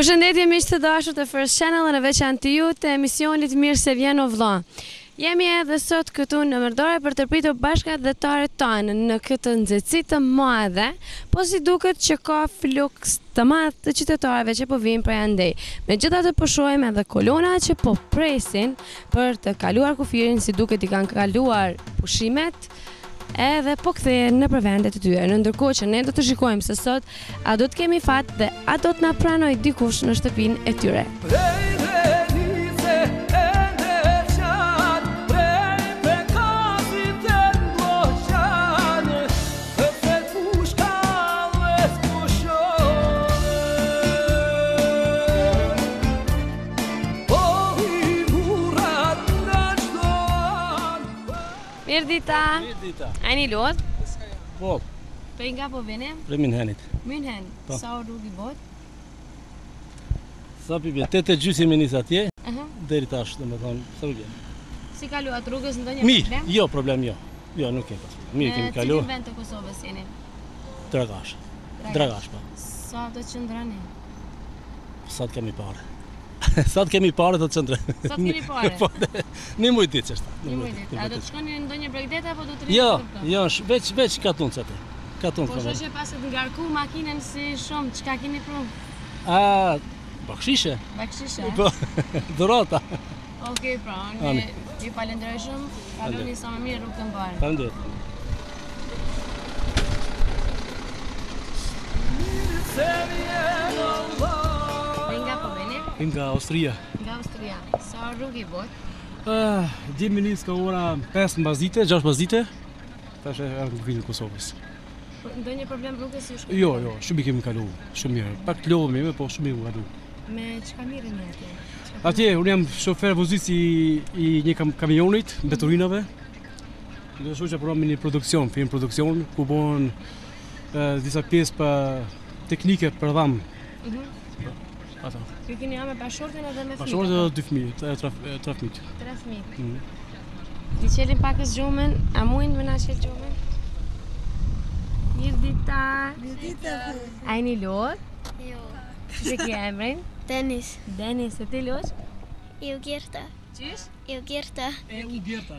Përshëndetje miq të dashur të First Channel në veçantë ju të emisionit Mirë se vjen o vlla. Jemi edhe sot këtu në Mërdore për të pritur bashkëdhëtarët tanë në këtë nxehtësi të madhe, po si duket që ka fluks të madh të qytetarëve që po vinë prej andej. Megjithatë po shohim edhe kolona që po presin për të kaluar kufirin, si duket i kanë kaluar pushimet edhe po kthehen në vendet e tyre. Ndërkohë që ne do të shikojmë se sot a do të kemi fat dhe a do të na pranoj dikush në shtëpinë e tyre. Mirë dita. A jeni lot? Po. Prej nga po vini? Prej Münhenit. Münhen. Sa rrugë i bot? Sa pi vjen? 8:30 nis atje. Deri tash, domethënë, sa pi vjen? Si kaluat rrugës ndonjë problem? Mirë, jo problem jo. Jo, nuk ke pas. Mirë kemi kaluar. Në cilin vend të Kosovës jeni? Dragash. Dragash po. Sa do të qëndroni? Sa të kemi parë. Sa të kemi parë të qëndre. Sa të kemi parë? Një muj ditë që është. Një muj ditë. A do të shkoni në ndonjë bregdete apo do të rritë? Jo, veç katunë që atë. Katunë po shoqe pas të ngarku makinën si shumë, çka keni pru? Bakshishe. Bakshishe? Po, dhurata. Okej, pra, ne ju falenderoj shumë, kaloni sa më mirë rrugën mbar. Faleminderit. Nga Austria. Nga Austria. Sa rrugë i bot? 10 minutë ka ora 5 mbasdite, 6 mbasdite. Tash e në kufirin e Kosovës. Ndonjë problem rrugës ju shkon? Jo, shumë i kemi kalu, shumë mirë. Pak të lodhëm jemi, po shumë mirë kalu. Me çka mirën atje? Atje, unë jam shofer vozit i një kamionit, mbeturinave. Do të shoqja punoj në produksion, firmë produksion, ku bëhen disa pjesë për teknike për dham. Ata. Ju keni me bashortin edhe me fëmijë? Bashortin edhe 2 fëmijë, 3 fëmijë. 3 fëmijë. Ti qelim pakës gjumën, a mujnë më na qelë gjumën? Mirë dita. Mirë dita. A jeni lot? Jo. Që ke emrin? Denis. Denis, e ti losh? Eu Gerta. Qysh? Eu Gerta. Eu Gerta.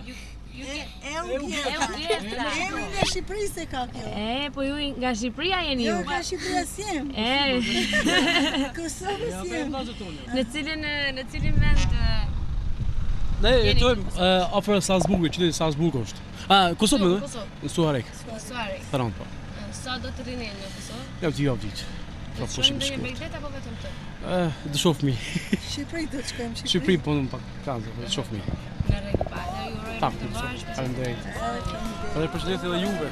Jemi nga Shqipërisë e ka kjo. Po ju nga Shqipëria jeni ju? Jo, nga Shqipëria s'jem. Kosovës jem. Në cilin vend? Ne jetojmë afër Salzburgit, qyteti Salzburg është. Kosovë më? Në Suarek. Suarek. Taran po. Sa do të rini në Kosovë? Ja vdiq. Do të shkojmë në një bregdet apo vetëm të? Do shoh fëmijë. Shqipëri do të shkojmë. Shqipëri po në pak kanë, do shoh fëmijë. Në rregull, pa, ju uroj të bash. Faleminderit. Edhe përshëndetje edhe juve.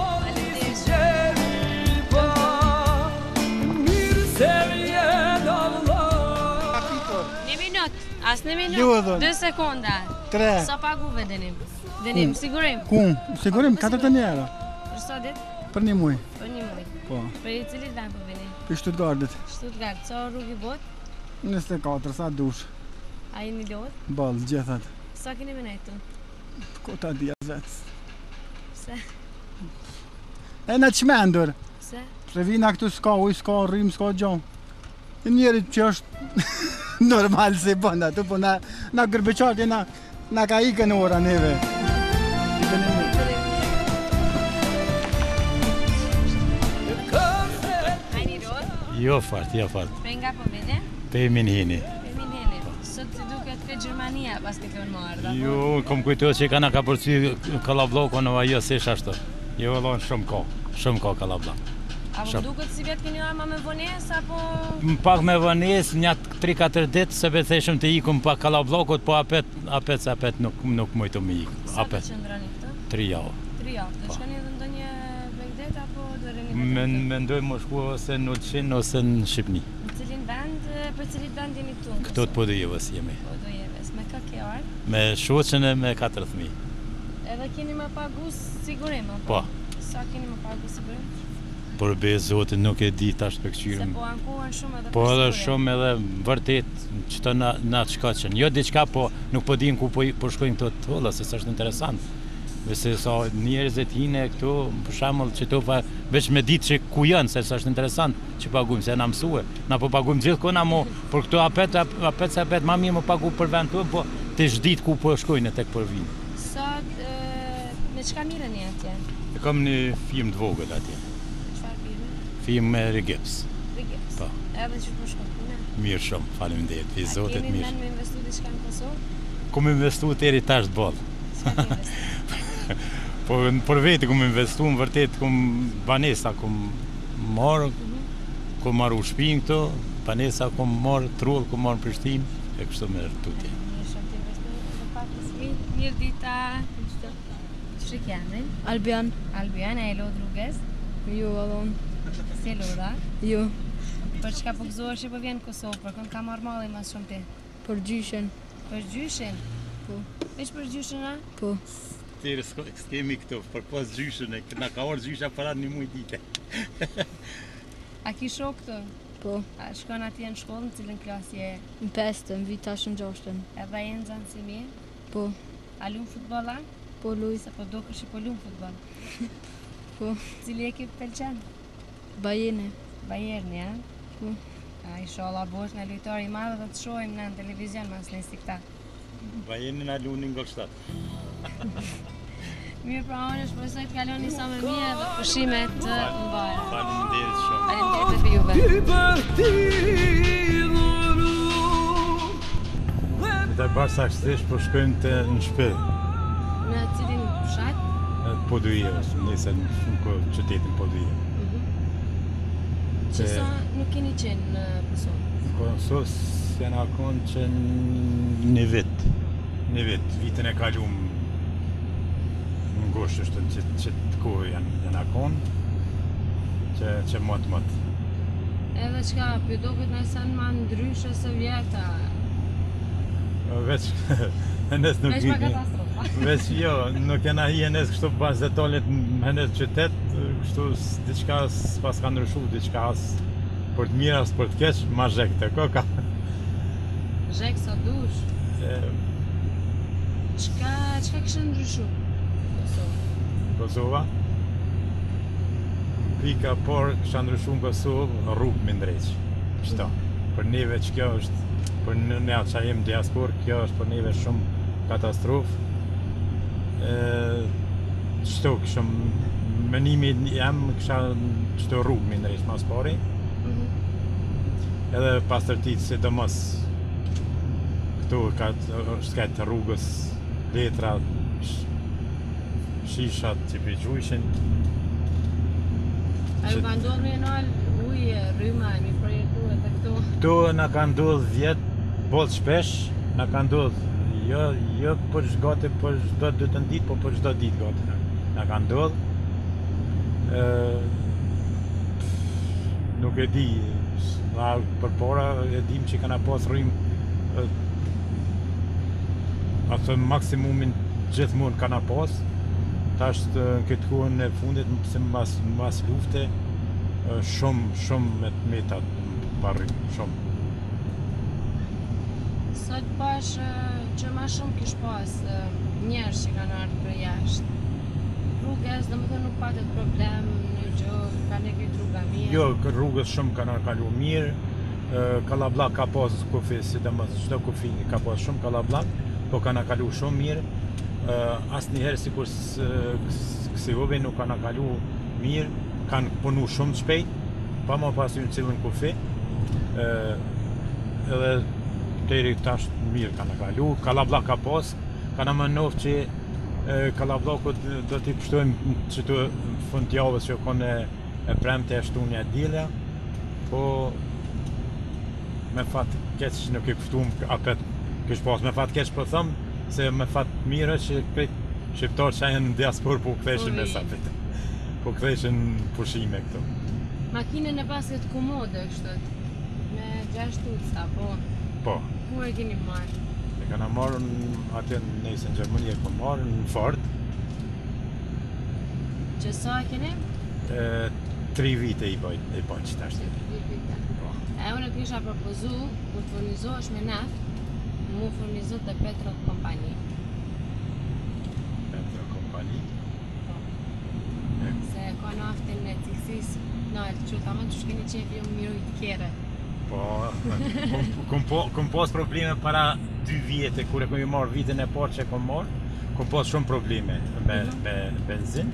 Një minutë, as një minutë, 2 sekonda. 3. Sa paguve Denim? Denim, sigurim? Kum, sigurim, 4 euro. Për sa ditë? Për një muj. Për një muj. Po. Për i cilit vend po vini? Për Stuttgartit. Stuttgart, sa rrugë i bot? 24, sa dush. A jeni lot? Ballë, gjithat. Sa keni me nejtu? Kota dhja vetë. Pse? E në qmendur. Pse? Se vina këtu s'ka uj, s'ka rrim, s'ka gjo. Njerit që është normal se bënda, tu po na gërbeqartje na ka ikën ora neve. Jo fart. Për nga po vete? Pe Münheni. Për Münheni. Sot si duket pe Gjermania pas ke kënë marrë. Jo, kom kujtohet që kana ka përcy kallablloko në ajo sesh ashtu. Jo vallon shumë ka kallabllok. Apo duket si vetë keni arma me vonesë apo? Pak me vonesë, një 3-4 ditë se theshëm të ikum pa kallabllokut, po apet nuk mujtu me ik. Sa të qëndroni këtu? 3 javë. 3 javë. Do shkoni edhe ndonjë bregdet apo do rini? Mendoj më shku ose në Ulqin ose në Shqipni. Në cilin vend, për cilit vend jeni këtu? Këto të Podujevës jemi. Podujevës. Me ka ke ardhë? Me shoqën e me 4 fëmijë. Edhe keni më pagu sigurim apo? Po. Sa keni më pagu sigurim? Por be zotin nuk e di tash për këqyrëm. Se po ankohen shumë edhe po edhe shumë edhe vërtet çto na çkaqen. Jo diçka, po nuk po dim ku po shkojnë këto tolla, se është interesant. Vese sa njerëzit hine këtu, për shembull që to pa veç me ditë që ku janë, se është interesant që pagujmë, se na mësue. Na po pagujmë gjithkohë na mo, por këto apet ma mirë më pagu për vend tonë, po të çdit ku po shkojnë tek për vinë. Sot me çka mireni atje? E kam një film të vogël atje. Çfarë filmi? Film me Rigips. Rigips. Po. Edhe që po shkon punë. Mirë shumë, faleminderit. I Zotit Keni mirë. nën me investu diçka në Kosovë? Kom investu deri tash të boll. Çfarë investi? Po për vete kom investu, në vërtet kom banesa kom marrë, kom marrë shpinë këto, banesa kom marrë, trull kom marrë në Prishtinë, e kështu me tutje. Një shumë të investu në pak mirë dita. Që kemi? Albion. Albion, e lo Rrugës? Jo, adon. Si lura? Jo. Për çka po gëzohesh që po vjen në Kosovë, për kënd ka marrë malli mas shumë ti? Për gjyshen. Për gjyshin? Po. Veç për gjyshin, a? Po. Tere s'kemi këto, për pas gjyshën, na ka orë gjysha para një muj dite. A ki shok këtu? Po. A shkon atje në shkollë, në cilën klasë je? Në pestën, vit tash në gjashtën. Edhe je në zanë si mirë? Po. A lumë futbolla? Po luj. Se po do kërshi po lumë futbol. Po. Cili ekip pëlqen? Bajene. Bayerni, a? Po. A inshallah bosh në lojtar i madh dhe të shohim në televizion mas nesi këta. Bajenin a lunin Gollstadt. Mirë pra onë, shpresoj të kaloni sa më mirë dhe pushime të mbara. Faleminderit shumë. Faleminderit për juve. Të basa kështesh po shkojmë të në shpe, Në cilin fshat? Poduje, nese në qytetin Poduje. Që sa nuk keni qenë në Kosovë? Në Kosovë se na konë që një vit, vitën e kalum në gosht është që të kohë janë konë, që mot. Edhe qka, për doket në sen ma ndryshe se vjeta. Veç, nes nuk Veç pa katastrofa. Veç jo, nuk jena hi nes kështu pas detalet në nes qytet, kështu diçka s'pas ka ndryshu, diçka as për të mirë as për të keq, ma zhek të koka. Zhek sa dush. Qka kështë ndryshu? Kosova. Pika por kësha ndryshu në Kosovë, rrugë më ndreq. Qëto. Për neve që kjo është, për ne atë që jem diaspor, kjo është për neve shumë katastrofë. Qëto këshëm, menimi jam kësha qëto rrugë më ndreq mas pari. Edhe pas tërtit, si të mos këtu është këtë rrugës, letra, shishat që për gjujshin. A ju ka ndodhë me nalë ujë, rryma, mi projektu e të këtu? Këtu na ka ndodhë vjetë, bollë shpesh, na ka ndodhë, jo për shgate, për çdo të ditë, po për çdo ditë gati. Na ka ndodhë. Nuk e di, për para e dim që kana pas rrymë, atë maksimumin gjithmonë kana pas. Tash në këtë kohën e fundit, se mas lufte, shumë me të metat pa rrymë, shumë. Sot pash që ma shumë kish pas njerëz që kanë ardhur për jashtë. Rrugës, dhe më thënë nuk patet problem, në gjë, ka ne këtë rruga mirë. Jo, rrugës shumë kanë kalu mirë, Kallabllak ka pas kufi, sidomos çdo kufi ka pas shumë Kallabllak, po kanë kalu shumë mirë. Asnjëherë sikur Kosovë nuk kanë kalu mirë, kanë punu shumë shpejt, pa më pasur cilën kufi. Edhe deri tash mirë kanë kalu, Kallabllak ka pas, kanë më noftë që Kallabllakut do t'i pështojmë qëtu fund t'javës që kone e premte e shtunja dile, po me fat keq nuk i pështum apet kësh pas, me fat keq po thëmë, se me fat mire që krejt shqiptarë që janë në diaspor po ktheshin me sapit, po ktheshin pushime këto. Makinën e pasit komode kështu, me 6 tuca, po. Po. Ku e keni marrë? E kana marrë atje nëjse në Gjermani e kom marrë në Ford. Që sa e keni? 3 vite i bajnë që tashtë. 3 vite. E unë të kisha propozu, kur të furnizohesh me naftë, mu furnizo të Petro kompani. Petro kompani? naftin e cilësisë naltë, që tamam që shkeni qefi jo miru i të kjere. Po, kom pas probleme para 2 vjetë, kur e kom i marrë vitin e parë që e kom marrë, kom pas shumë probleme me benzin.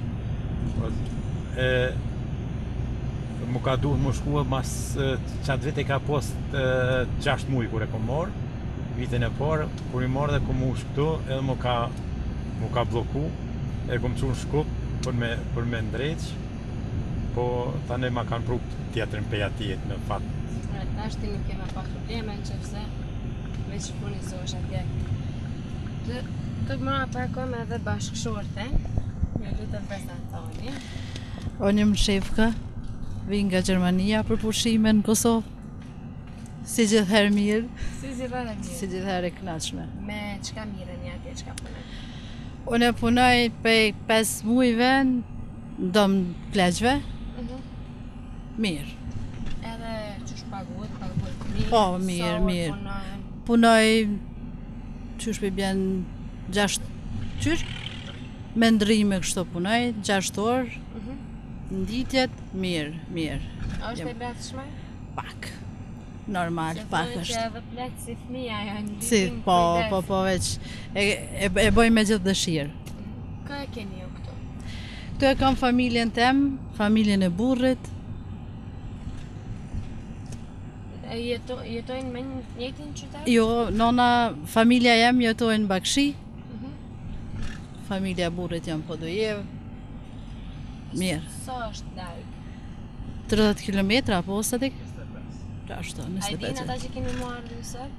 Mu ka duhet mu shkua mas qatë vit e ka pas 6 muaj kur e kom marrë, vitin e parë, kur i marrë dhe kom u shkëtu, edhe mu ka bloku, edhe kom qunë Shkup për me ndreq, po tani ma kanë pru tjetërin peja tjetë në fakt. Tash ti nuk kema pa probleme në qëfëse veç punizosh atje. Të mëra parkom edhe bashkëshorte, një lutëm prezentoni. Unë jam Shefka, vin nga Gjermania për pushime në Kosovë. Si gjithherë mirë, Si gjithherë mirë? si gjithherë e kënaqshme. Me çka mireni atje, çka punoni? Unë punoj prej 5 muajve në dom pleqve, mirë. Edhe qysh paguhet mirë? Po, mirë, sa mirë. punojnë? Punoj, qysh për bjen 6 qysh, me ndrime kështu punoj, 6 orë, në ditjet, mirë. Është e lehtëshme? Pak, normal, pak Se është. që edhe pletë si fëmija janë Si, po, veç, e boj me gjithë dëshirë. Ka e keni ju këtu? Këtu e kam familjen tem, familjen e burrit. Jetojnë me njëjtin qytet? Jo, nona, familja jem jetojnë në Bakshi. Familja e burrit jam Podujevë. Mirë. Sa është larg? 30 kilometra, apo ose dik? Ashtu, A i din 25. ata që keni marrë mësër?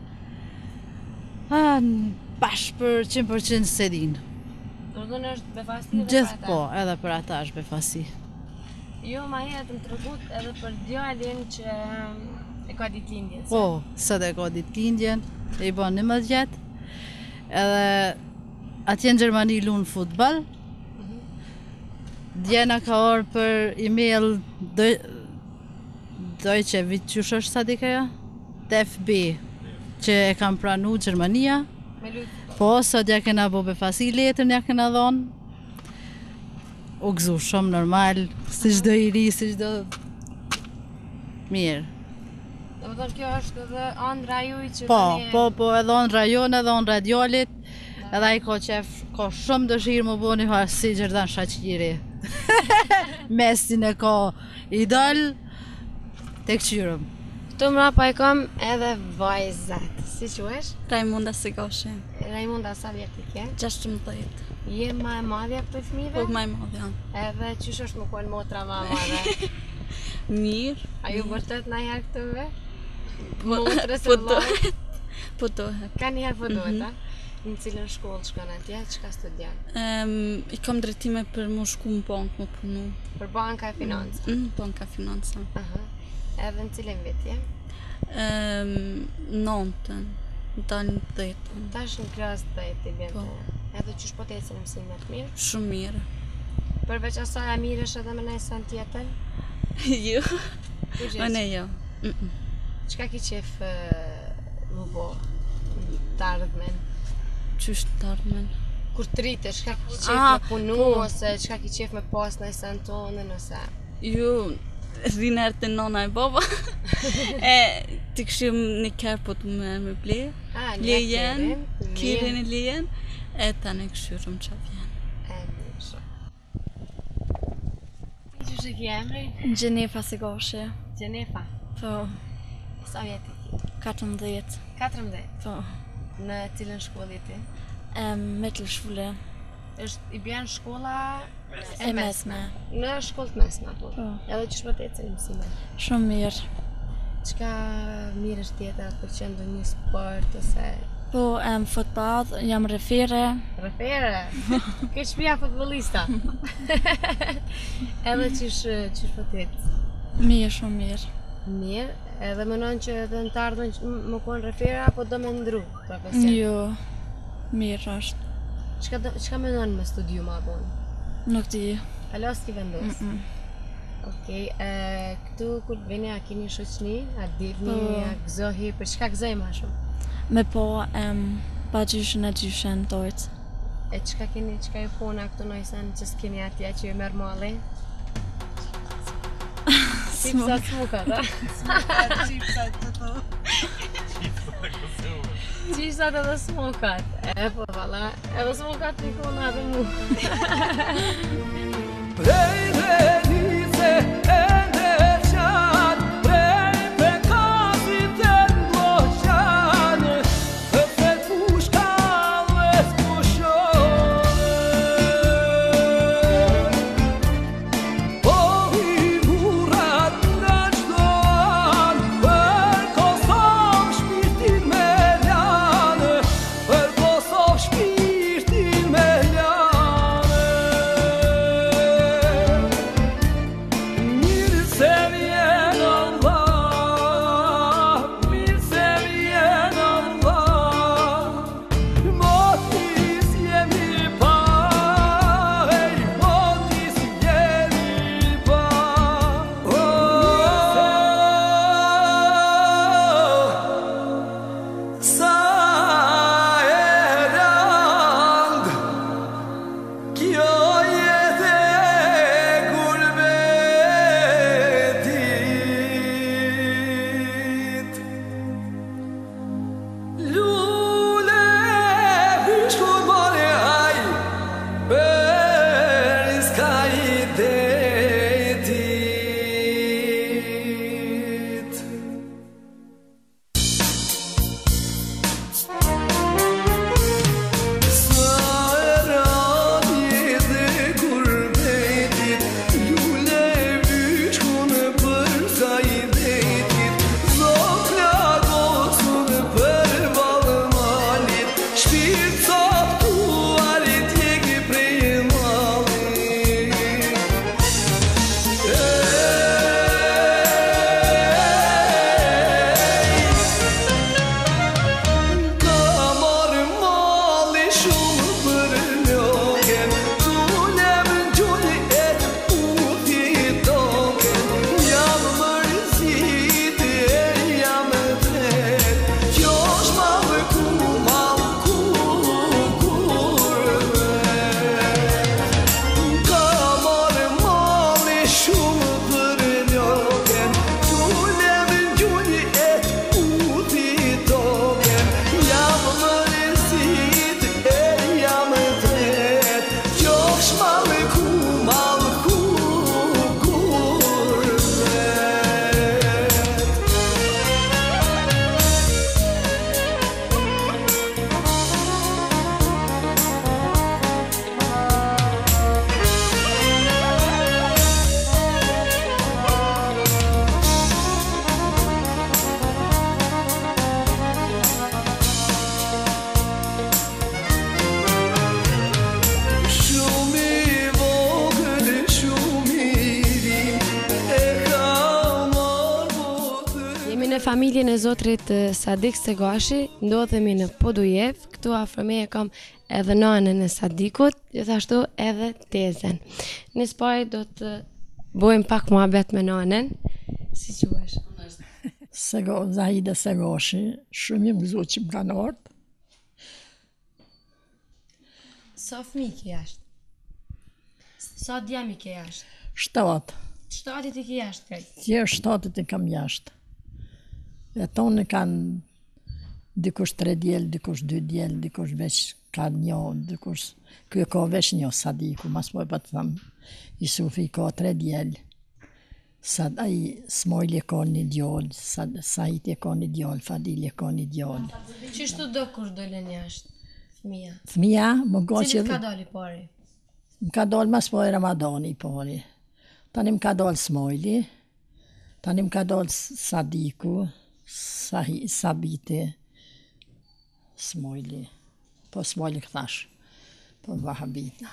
Bash për 100% se din. Do të thonë është befasi edhe Gjithë për ata? po, edhe për ata është befasi. Jo, ma herët më tregut edhe për djalin që e ka ditëlindjen. Po, sot e ka ditëlindjen, e i bën 11 vjet. Edhe atje në Gjermani lunë futbol. Djena ka orë për email Deutsche, qysh është sa dike ja? TFB, që e kam pranu Gjermania. Me lujtë Po, sot ja kena bo befasi letrën ja kena dhonë. U gëzu shumë normal, si çdo i ri, si çdo mirë. Do të thonë kjo është edhe ëndra juaj që Po, edhe on rajon, edhe on radiolit, edhe ai ka qef, ka shumë dëshirë më boni si Gjerdan Shaqiri. Mesin e ka idol, tek qyrëm. Këtu mrapa e kam edhe vajzat. Si quhesh? Raimunda Sigoshi, Raimunda, sa vjet i ke? 16. Je ma e madhja këto fëmijëve? Po më e madhe janë. Edhe qysh është më konë motra ma e madhe? Mirë. A ju vërtet na herë këtëve? Po Motrës e po vllajt? po dohet. Ka një herë po duhet, a? Në cilën shkollë shkon atje, çka studion? I kam drejtime për më shku në bankë më punu. Për banka e financë. Banka financa. Aha. Edhe në cilën vit je? 9-ën, dalë në 10-ën. Tash në klasë 10 i bjen. Po. Edhe qysh po të ecën mësimet mirë? Shumë mirë. Përveç asaj a mirësh edhe me nejë sen tjetën? Jo, Ku o gjesh? ne jo. Çka ki qef më bo të ardhmen? Qysh të ardhmen. Kur të rritesh, çka ki qef Ah, me punu, po. ose çka ki qef me pas në sen tonën, ose... Jo, rinë të nona e baba. Të këshim një kërë po të me ble. Lejen, kirin e lejen. E ta në këshyrëm që vjen. E mirë shumë. Qysh e ki emri? Gjenefa Sigoshi. Gjenefa. Po, Sa vjet i ki? 14. 14. Po, Në cilën shkolli ti? Mittelschule. I bjen shkolla E mesme. Në shkollë të mesme, po. Po. Edhe qysh po të ecën mësimet? Shumë mirë. Çka mirë është tjetër, të pëlqen ndonjë sport ose Po, futball, jam refere. refere? Ke shtëpia futbollista. Edhe qysh po të ecë? Mirë, shumë mirë. Mirë, edhe mënon që edhe në të ardhmen që më konë refere apo do me ndru profesion? Jo, mirë është. Çka mënon me studiu ma bon? Nuk di. Alo s'ki vendos? Okej, këtu kur të vini a keni shoqni, a divni, Po. a gëzohi, për çka gëzoj ma shumë? Me po, pa gjyshen e gjyshen dojtë. E çka ju puna këtu në sen që s'keni atje që ju merr malli? Chipsat smukat, a? Chipsat të thu. Chipsat edhe smukat. E, po, valla, edhe smukat t'i kona dhe mu. Familjen e zotrit Sadik Segashi, ndodhemi në Podujev, këtu afër meje kam edhe nanën e Sadikut, gjithashtu edhe tezen. Në spaj do të bojmë pak muhabet me nanën, si quhesh? Zahida Segashi, shumë i mëzu që më kanë ardhë. Sa fëmijë ke jashtë? Sa djemi ke jashtë? 7. 7 i ke jashtë kaj? Tje 7 i kam jashtë. E tonë kanë dikush 3 djel, dikush 2 djel, dikush veç ka 1, dikush... Kjo ka veç 1 Sadiku, mas poj pa të thamë, Isufi ka 3 djel. Smojli ka 1 djol, Sahiti ka 1 djol, Fadili ka 1 djol. Qështu do kur dolen jashtë, fëmija? Fëmija, më goqë... Cilit ka dali pari? Më ka dali mas poj Ramadani pari. Tani më ka dali Smojli, tani më ka dali Sadiku, Sabite, Smojli, po Smojli këthash, po Vahabita.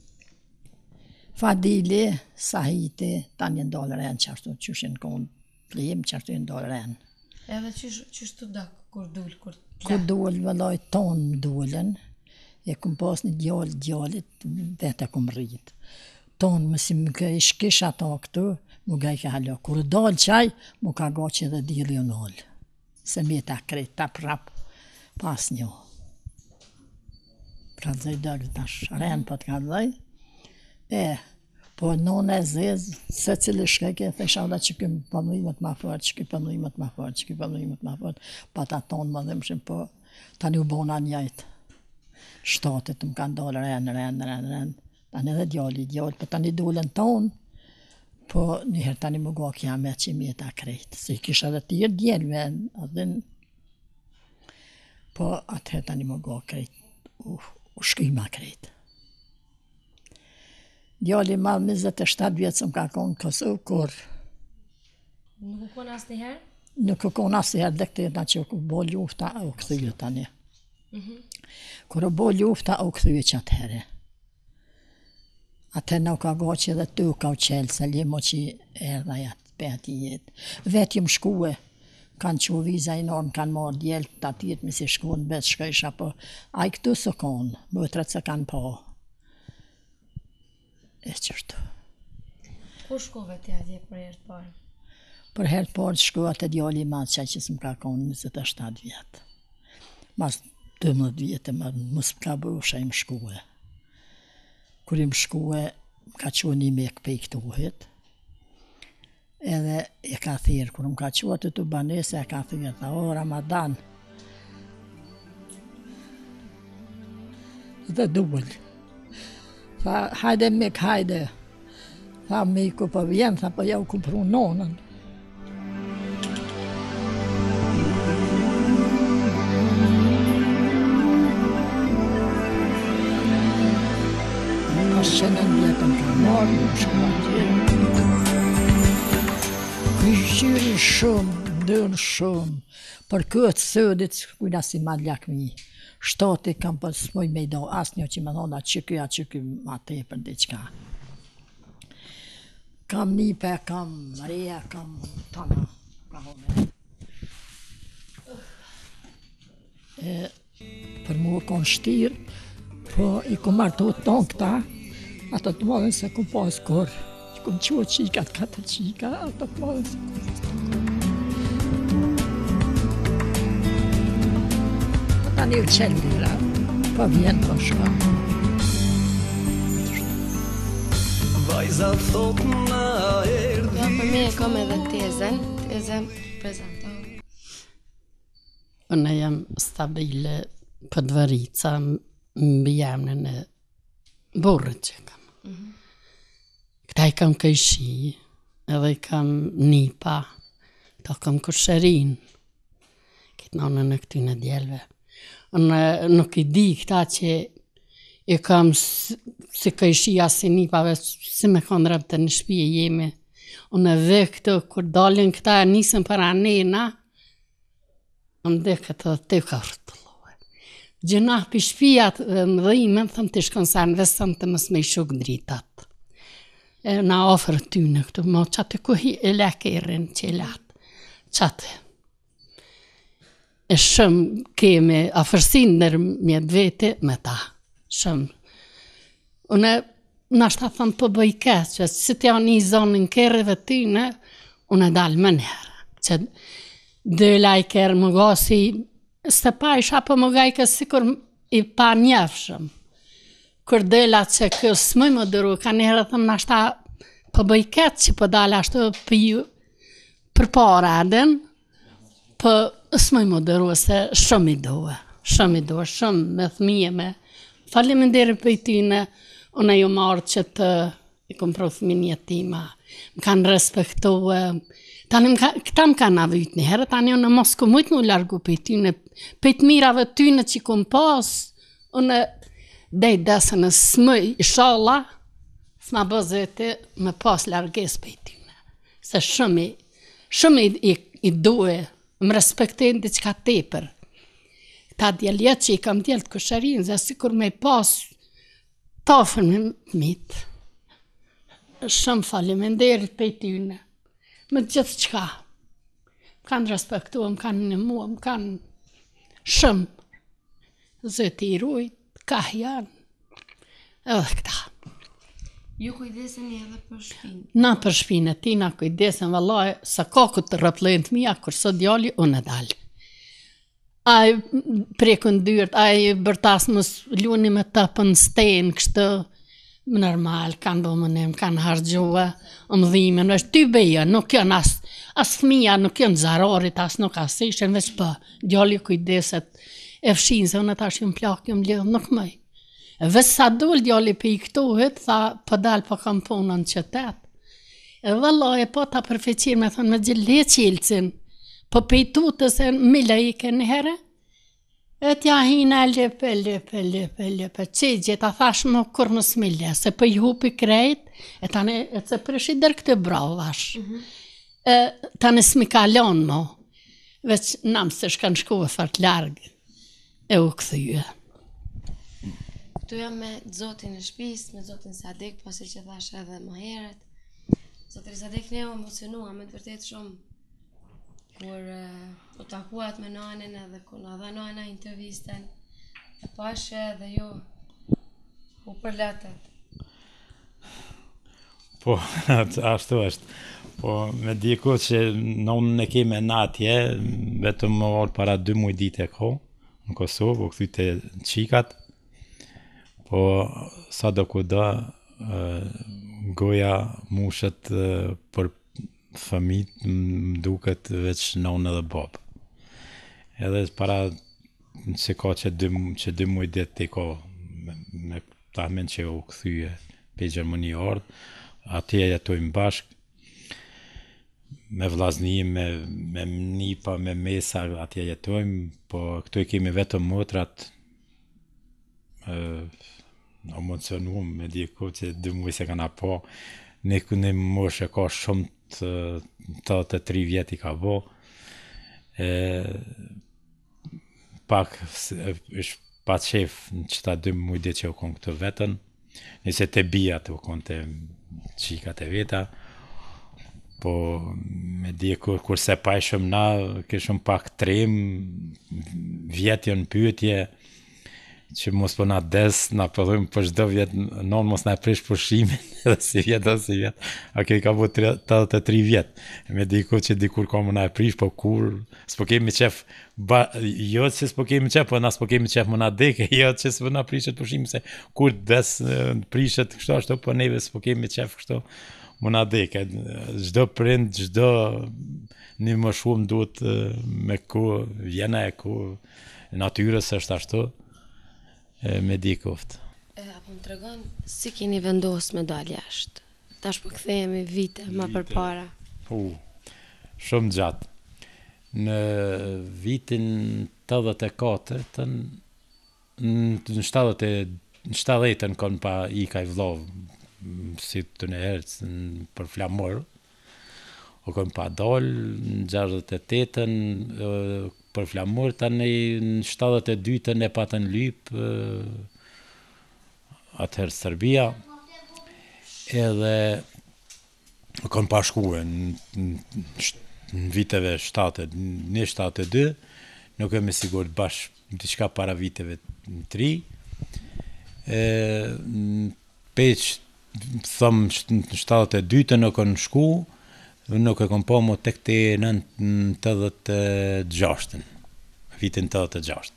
Fadili, Sahiti, tani në dolë rënë qashtu, qështu në konë plim, qashtu në dolë rënë. Edhe qështu da kur dull, kur plak? Kur dull, vëlloj tonë më dullen, e këm pas një djallit, vete këm rritë. Tonë më si më këshkish ato këtu, më ga i ka halo. Kur dalë qaj, më ka ga që edhe dili u nëllë. Se mi ta krejt, ta prap, pas një. Pra dhej dërë tash, rënë po t'ka dhej. Po nona e zezë, se cili shkeke, thesha da që këmë pëmëlimet ma fort, që këmë pëmëlimet ma fort, që këmë pëmëlimet ma fort, pa ta tonë më dhimshim, po tani u bona njajtë. Shtatit më kanë dalë ren, tani edhe djali, po tani dullën tonë, po njëherë tani më ga kja me që mi e ta krejtë, se i kisha dhe tjerë djelve, po atëherë tani më ga krejtë, u shkyma krejtë. Djali madhë 27 vjetë më ka konë Kosovë, kur. Nuk u konë asë njëherë? Nuk u konë asë njëherë, dhe këtë që u bo lufta, u këthyje tani. Kur u bo lufta, u këthyje që atëherë. Atëherë në u ka go që edhe tu ka u qelë, se limo që erdha jatë, pe ati jetë. Vetë jëmë shkue, kanë që viza i normë, kanë marrë djelë, të atjetë mi si shku në betë shkësha, po a i këtu së konë, bëtrat se kanë pa. E qërtu. Ku shkove ti atje për herë të parë? Për herë të parë shkova te djali i madh që s'm ka konë 27 vjetë. Mas 12 vjetë mos ka bësha im shkue. Kur im shkue, ka qo një mek pe i këtuhet. Edhe e ka thirë, kur më ka qo atë të banese, e ka thirë, tha, o Ramadan. Dhe dull. Tha, hajde mek, hajde. Tha, miku po vjen, tha, po ja u kupru nonën. Pas qenën vjetën ka marrë, në shkatje. Këshyri shumë, dërë shumë, për këtë sëdit, kujna si ma lakmi. Shtati kam për smoj me i do, asë një që më dhona që ky ma te për diqka. Kam nipe, kam reja, kam tana, kam ome. Për mu konë shtirë, po i ku martu tonë këta, ato të modhen se ku pas kur, që ku më qo qikat, 4 qika, ato të modhen se ku. Tani u qenë lira, po vjen po shka. Ja, për mi e kom edhe tezën prezento. Unë jam stabile për dvarica mbi emnin e burrit që kam. Këta i kam këjshi, edhe i kam nipa, ta kam kësherin, këtë nonën e këtyne djelve. Unë nuk i di këta që i kam si këjshia si nipave, si me kanë rëbë të në shpije jemi. Unë dhe këtë, kur dalin këta e nisën për anena, unë dhe këtë dhe të ka rëtëllove. Gjëna për shpijat më dhejme, thëmë të shkon sa në vesën të mësë me i shuk dritat. Na ofrë ty në këtu, mo qatë kuhi e leke i rënë që i latë, qatë. E shumë kemi afërsin nër mjetë vete me ta, shumë. Unë nashta thëmë për bëj këtë, që si të janë një zonë në kërëve tyne, unë dalë më njerë. Që dhe lajker më gasi, së pa isha për më gajke si kur i pa njefshëm. Kur dhela që kësë më dëru, ka njerë thëmë nashta për bëj këtë, që për dalë ashtu për ju, për para adën, për s'moj më dëru, se shumë i dohe, shumë me thmije me. Faleminderit për i tyne, unë e ju marrë që të i kom pro thmin jetima, më kanë respektue, këta më kanë avyt një herë, tani unë mos ku mujtë më largu për i tyne, për i të mirave tyne që kom pas, unë dhej desën e smëj, ishala, s'ma bëzete me pas larges për i tyne, se shumë i duhe, më respektojnë diçka tepër. Ta djeljet që i kam djelt kësharin, dhe si kur me pas tafën me mitë. Shumë faleminderit për i tyne, me gjithë qka. Më kanë respektua, më kanë në mua, më kanë shumë. Zëti i rujt, ka janë, edhe këta. Ju kujdeseni edhe për shpinë? Na për shpinë e ti, na kujdesen, vallaj, sa ka këtë rëplejnë të mija, kur sot djali, unë e dalë. Aj prekën dyrt, aj bërtas mos luni me të për në stenë, kështë normal, kanë domenim, kanë hargjua, dhimin, është ty beja, nuk janë as fëmija, nuk janë zararit, as nuk asishen, veç pa, djalli kujdeset, e fshin, se unë tash jëm plak, jëm lidh, nuk mëj. Veç sa dol djalli pe i këtohet, tha, po dal, po kam punën qëtet. E vëllaj, po ta përfeqir me thonë, me gjille qilcin, po pejtutës e mila i ke në herë, e tja hina lepe, që gjitha thash më kur më smilja, se për i hupi krejt, e tani e të prishi dër këtë bravo vash. Tani s'mi kalon mo, veç nam se shkanë shku e fart largë, e u këthyje. Këtu jam me zotin e shpis, me zotin Sadik, pasi që thash edhe më heret. Zotin Sadik ne u emocionua, me të vërtet shumë, kur u takuat me nanin edhe kur na dha nana intervisten, e pashe edhe ju u përletët. Po, ashtu është. Po, me diku që nonën e keme në atje, vetëm më orë para 2 muaj dite ko, në Kosovë, u këthyte qikat, po sa do ku da, goja mushët për fëmijët më duket veç nonë edhe babë. Edhe para që ka që 2 muaj ditë të ko, me tahmen që u këthyje pe Gjermani ardhë, atje jetojmë bashkë, me vllazni, me nipa, me mesa, atje jetojmë, po këtu e kemi vetëm motrat, emocionuam me diku që 2 muaj se kana po, në moshë ka shumë të 3 vjet i ka bo, pak është pa qef në qëta 2 muaj dhe që u konë këtë vetën, nëse të bia të u konë të qikat e veta, po me di kur se pajshëm na, këshëm pak trem, vjetën pyetje, që mos po na des, na përdojmë për shdo vjet, non mos na prish pushimin, edhe si vjet, a ke ka bu 83 vjet, me diku që dikur ka më na e prish, po kur, s'po kemi qef, jo që s'po kemi qef, po na s'po kemi qef më na deke, jo që s'po na prishet pushimin, se kur des prishet kështu ashtu, po neve s'po kemi qef kështu, më na deke, gjdo prind, gjdo një më shumë duhet me ku, vjena e ku, natyrës është ashtu, me di koftë. Apo më tregon si keni vendos me dal jashtë? Tash po kthehemi vite më përpara. Shumë gjatë. Në vitin 84, në 70-ën kanë pa i ka i vlov, si të në herës për flamor, o kanë pa dal, në 68-ën, për flamur, tani në 72-ën e patën lyp, atëherë Serbia, edhe kanë pashkue në viteve 72, nuk e me sigur bashkë, në diçka para viteve 3, peq, thëmë në 72-ën nuk kanë shku, nuk e kom po mo tek të në 86-ën, vitin 86.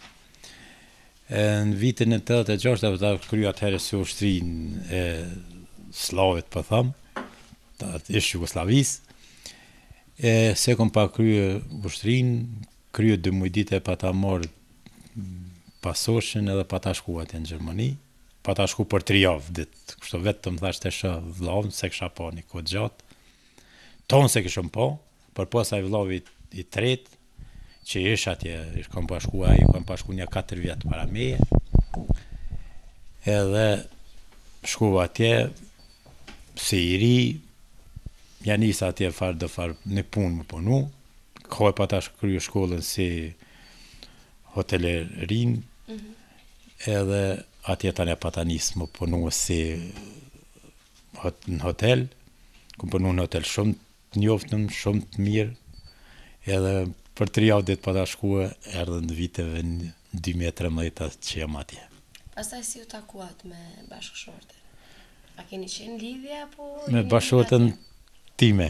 Në vitin 86, dhe ta kryu atëherë si ushtrin e Slavit, për thëmë, ishë Jugoslavis, se kom pa kryu ushtrin, kryu 2 muaj dite pa ta morë pasoshin edhe pa ta shku atje në Gjermani, pa ta shku për 3 javë ditë, kështu vetëm thashtë e shë vlavën, se kësha pa një kodë gjatë, tonë se këshëm po, për posa i vlovit i tretë, që ish atje, kam pashku aji, kam pashku një 4 vjetë para meje, edhe shku atje, si i ri, janë isa atje farë dë farë në punë më punu, kohë pa ta kryu shkollën si hotelerin, edhe atje tani pa ta nisë më punu si në hotel, kom punu në hotel shumë të njoftën, shumë të mirë, edhe për 3 javë ditë pa ta shkue, erdhën në viteve në 2013 që jam atje. Pastaj si u takuat me bashkëshorten? A keni qenë lidhje apo? Me bashkëshorten time.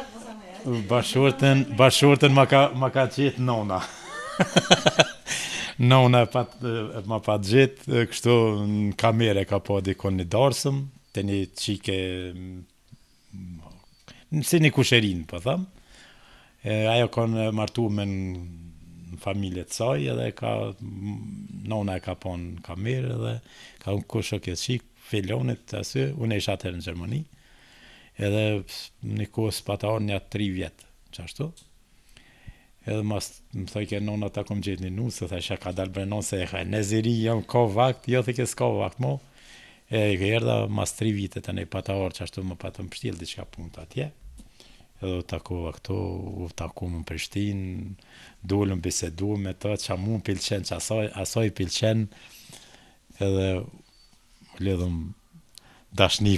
Bashkëshorten ma ka qetë nona. Nona ma pat gjetë, kështu në kamere ka po dikon një darsëm, të një qike, si një kusherin, po tham. Ajo kanë martu me në familje të saj, edhe nona e ka po në kamerë, edhe ka unë kusho këtë qik, filonit asy, unë e isha atër në Gjermani, edhe një kohës patar një 3 vjetë, qashtu. Edhe mas më thoi ke nona ta kom gjetë një nusë, thasha ka dalë brenon se e ka neziri, jam ka vakt, jo thike s'ka vakt mo. E ke erda mas 3 vite të nej patar që ashtu më patëm pështil diqka punë të atje. Edhe u takova këto, u taku më në Prishtinë, dollëm bisedu me të, që mu pilqen, që asoj pilqen, edhe u lidhëm dashni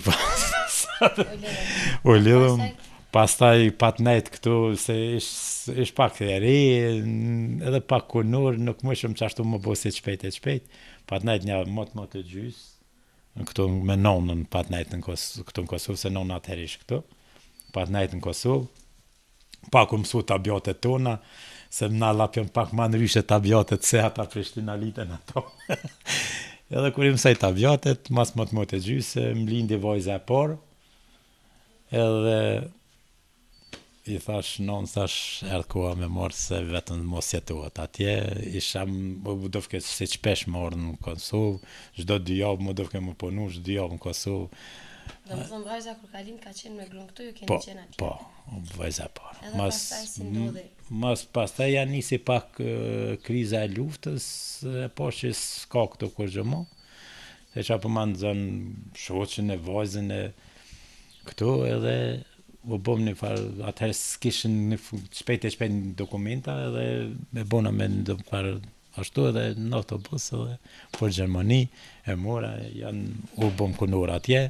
u lidhëm. Pastaj pat nejt këtu, se ish pak e re, edhe pak kunur, nuk mëshëm që ashtu më bosi shpejt. Pat nejt një më të gjys, këtu me nonën pat nejt këtu në Kosovë, se nonë atëher ish këtu. Pat nejt në Kosovë, pak u mësu tabjatet tona, se më na lapjon pak ma në ryshe tabjatet, se ata prishtinalitën ato. Edhe kur i mësaj tabjatet, mas më të gjys, më lindi vojza e parë, edhe i thash, erdhë koha me morë se vetëm mos jetohet atje, isha më dofke se qpesh më orë në Kosovë, çdo 2 javë më dofke më punu, çdo 2 javë në Kosovë. Do më thëmë vajza kur ka lind ka qenë me grunë këtu, ju keni qenë atje? Po, vajza parë. Edhe pastaj si ndodhi? Mas pastaj ja nisi pak kriza e luftës, e po që s'ka këtu kur gjë mo, se që apo ma në zënë shoqën e vajzën e këtu edhe u bom një farë, atëherë s'kishin shpejt një dokumenta edhe me bona me një farë ashtu edhe në autobus edhe për Gjermani e mora, u bom kunor atje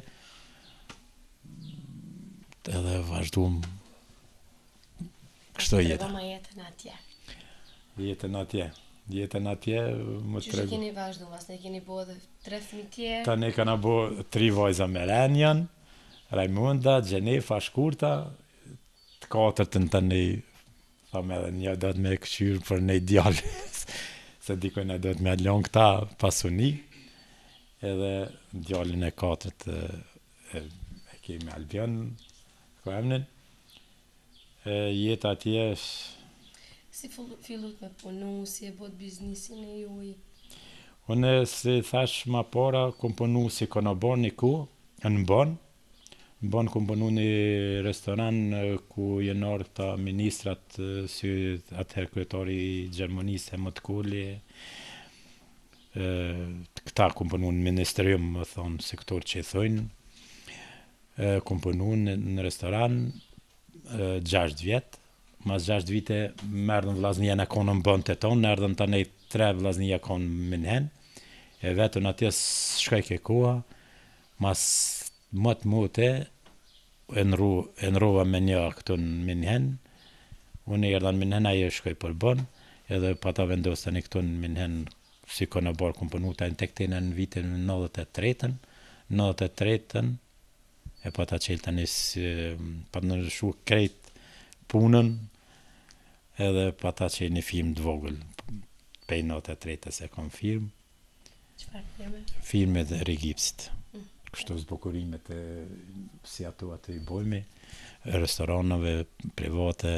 edhe vazhdum kështu jetë. Tregoma jetën atje. Jetën atje më tregu. Që keni vazhdu, vas ne keni bo edhe 3 fëmijë tjerë? Ta ne kana bo 3 vajza me Renjan, Rajmunda, Gjenefa, Shkurta, të 4 të një, thamë edhe një do të me këshyrë për një djallë, se dikojnë do të me adlon këta pasuni, edhe djallën e 4 e kemi Albion, ko emnin, jetë atje... Si fillut me punu, si e bot biznisin e juj? Unë, si thash ma para, kom punu si konobor një ku, në Bon, kom punu një restoran ku jenë ta ministrat, si atëherë kryetari i Gjermanisë, Helmut Kohli, këta kom punu në ministerium, më thonë, sektor që i thojnë, kom punu në restoran 6 vjetë, mas 6 vite më erdhën vllaznia në konë në bënd të tonë, erdhën të nej 3 vllaznia konë minhen, e vetën atjes shkaj ke koha, mas më të mute, e nrova me një këtu në minhen, unë e erdhën minhen, aje shkaj për bën, edhe pa ta vendosën e këtu në minhen, si konobor kom punu ta në tektene në vitin 93-ën, e pa ta qelë të njësë, pa të nërëshu krejt punën, edhe pa ta që një film të vogël, pej 93-ës e kom film. Qëfar filme? Filme dhe Regipsit. Kështu zbukurimet si ato atë i bojmi, restoranave private,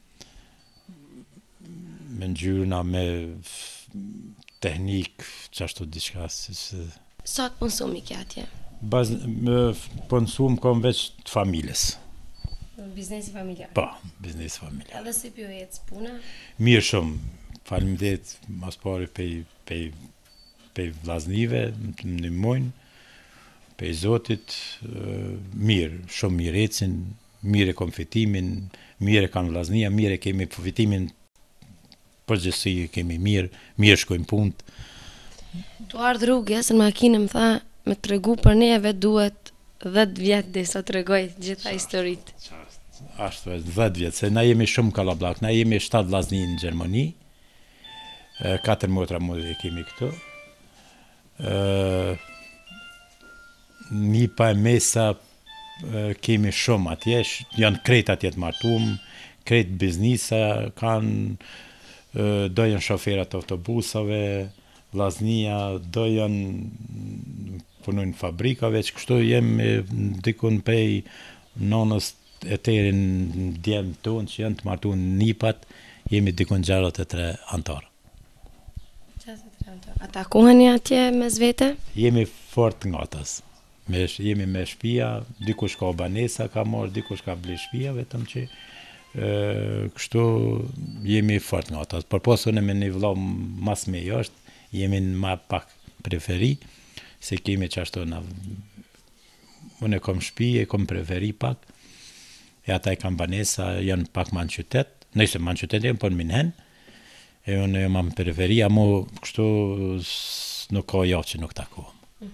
me ngjyrna, me teknik, qashtu diçka. Sa të konsumi ke atje? Konsum kom veç të familjes. Biznesi familjar? Po, biznesi familjar. Edhe si pjo jetës puna? Mirë shumë, faleminderit mas pari pej vllaznive, më ndihmojnë, pej Zotit, mirë, shumë mirë ecin, mirë e kom fitimin, mirë e kanë vllaznia, mirë e kemi fitimin, përgjithësi kemi mirë shkojmë punët. Tu ardhë rrugës në makinë më tha, me të regu për neve duhet 10 vjetë dhe sa të regoj gjitha historitë. Ashtu e 10 vjetë, se na jemi shumë kalablak, na jemi 7 vllazni në Gjermani, 4 motra më e kemi këtu. Një pa e mesa kemi shumë atje, janë krejt atje të martum, krejt biznisa, kanë do janë shoferat autobusave, vllaznia, do janë punojnë fabrikave, që kështu jemi dikun prej nonës e terin djemë tonë që janë të martuar nipat, jemi dikun 63 antarë. 63 antarë. A takoheni atje mes vete? Jemi fort ngatas. Jemi me shtëpia, dikush ka banesa ka marrë, dikush ka ble shtëpia, vetëm që kështu jemi fort ngatas. Por posone me një vëlla mas me jashtë, jemi në ma pak preferi, se kemi që ashtu në... Unë e kom shtëpi, e kom preferi pak, e ata e kam banesa, janë pak ma në qytet, nëjse ma në qytet e por minhen, e unë e ma më preferi, amo kështu nuk ka javë që nuk takohem.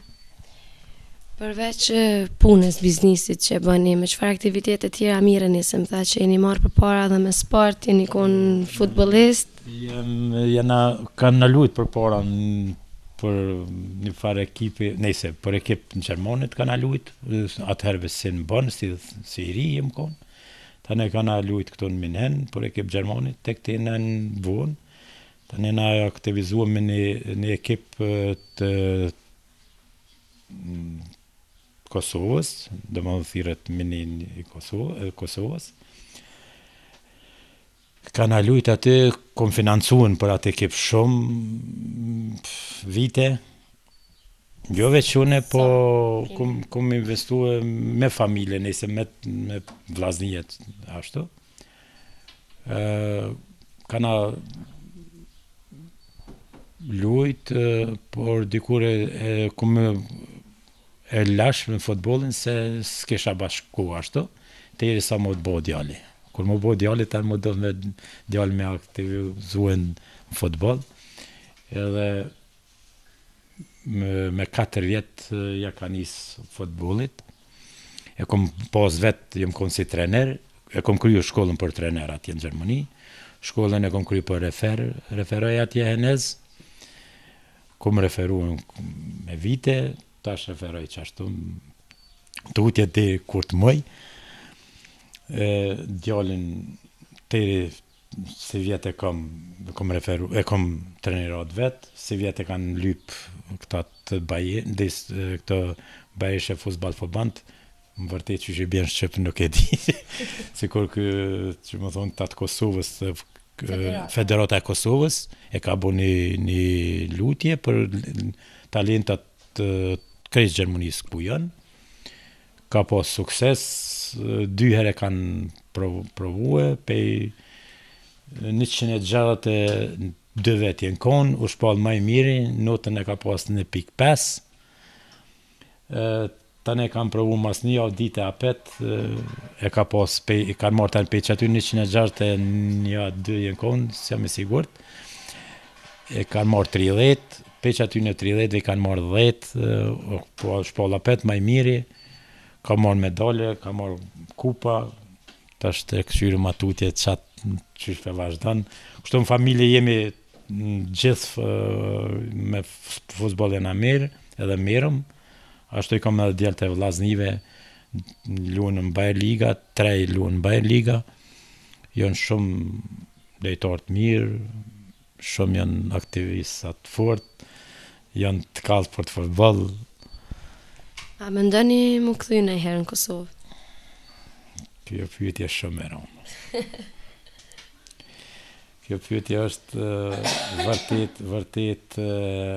Përveç punës, biznisit që bëni, me çfarë aktivitete tjera mireni, se më tha që jeni marrë përpara edhe me sport, jeni kon futbollist? Kanë lujt përpara për një farë ekipi, nejse, për ekip në Gjermonit kanë lujt, atëherve si në bënë, si i ri jem kon. Tane kanë lujt këtu në Minhen, për ekip Gjermonit, tek të në vonë. Tane na aktivizuam me një ekip të Kosovës, dhe më thirët minin i Kosovës. Kanë lujt aty, kom financuen për atë ekip shumë vite. Jo veç une, po kom investue me familje, nëse me vllaznijet ashtu. Kanë lujt, por dikur kom e lash me futbolin se s'kisha bashku ashtu, te i sa më të bo djali. Kur më bo djali, ta më do me djali me aktivizuen në futbol, edhe me 4 vjet ja ka nis futbolit. E kom pas vet, jem kon si trener, e kom kryu shkollën për trener atje në Gjermani, shkollën e kom kryu për referoj atje Henez, kom referu me vite, tash referoj që ashtu të utje dhe kur të mëj. Djallin tëri si vjet e kom referu, e kom trenerat vet, si vjet e kanë lyp këta të këto bajeshe fuzballforband, më vërtet që i bjen Shqip nuk e di. Sikur që më thonë tatë Kosovës, Federata e Kosovës, e ka bo një lutje për talentat krejtë Gjermanisë ku janë. Ka pas sukses, 2 herë kanë provue, pej 162 vet jenë konë, u shpall maj miri, notën e ka pas 1.5. Tane kanë provu mas një javë dite apet, e ka pas, e kanë marrë tani pej që aty 162 jenë konë, se jam e sigurt. E kanë marrë 30, pej që aty në 30 dhe kanë marrë 10, po shpall apet maj miri, ka marrë medalje, ka marrë kupa, tash të këshyrë matutje qatë qyshpe vazhdan. Kështu në familje jemi gjithë me futbollin a mirë, edhe mirëm, ashtu i kam edhe djelë të vllaznive, luën në Bayer Liga, 3 luën në Bayer Liga, janë shumë lejtarë të mirë, shumë janë aktivistat fort, janë të kallë për të futboll. A mendoni mu kthy në herë në Kosovë? Kjo pyetje shumë e rëndë. Kjo pyetje është vërtet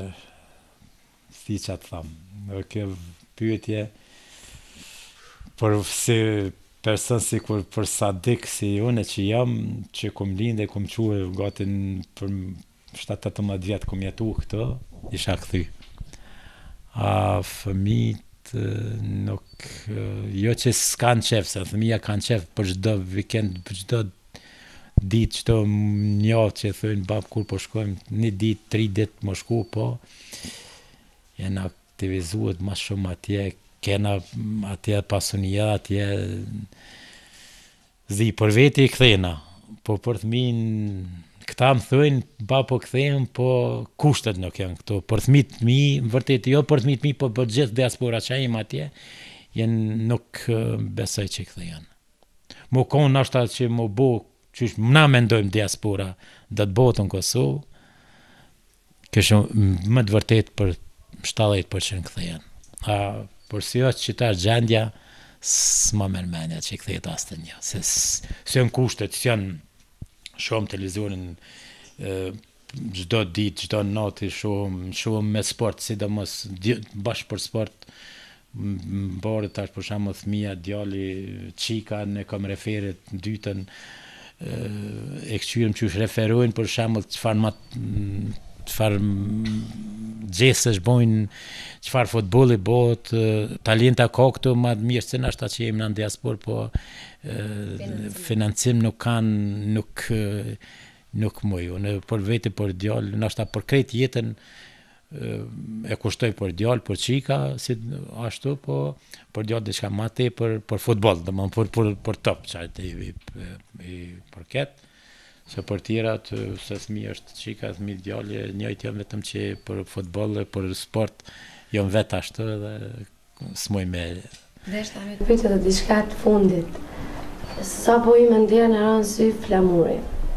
si që të thamë. Kjo pyetje për si person si kur për sadik si une që jam, që kum linde, kum quhe gatin për 7-18 vjetë kum jetu këto, isha kthy. A fëmijët nuk, jo që s'kanë qef, se fëmija kanë qef për çdo vikend, për çdo ditë, çdo njavë që thënë bab kur po shkojmë, 1 ditë, 3 ditë më shku, po jenë aktivizuat ma shumë atje, kena atje pasunia, atje zi, për veti i kthena, po për fëmin këta më thëjnë, ba po këthejmë, po kushtet nuk janë këto. Për thmit mi, vërtet jo për thmit mi, po për gjithë diaspora që ajim atje, jenë nuk besoj që këthejnë. Më konë nashta që më bo, që na mendojmë diaspora, do të bëhet në Kosovë, kështu më të vërtet për 70% kthehen. Por si është që ta gjendja, s'ma merr mendja që kthehet asnjë. Se janë kushtet, janë shumë televizorin çdo ditë, çdo natë shumë me sport, sidomos bashkë për sport. Mbarë tash për shembull fëmia, djali, çika në kam referet dytën e kthyrëm që referojnë për shembull çfarë gjesësh bojnë, çfarë futbolli bëhet, talenta ka këtu më të mirë se na ata që jemi në diaspor, po financim nuk kanë, nuk muju. Për vete, për djalë, ndoshta për krejt jetën e kushtoj për djalë, për çika, si ashtu, po për djalë diçka më tepër për futboll, domethënë për top, çajt i përket. Se për tjerat, se fëmijë është çika, fëmijë djalë, njëjtë janë vetëm që për futboll, për sport, janë vetë ashtu dhe s'muj me. Deshta me të pyetje të diçka të fundit. Sa po i më ndjen në rënë sy flamuri?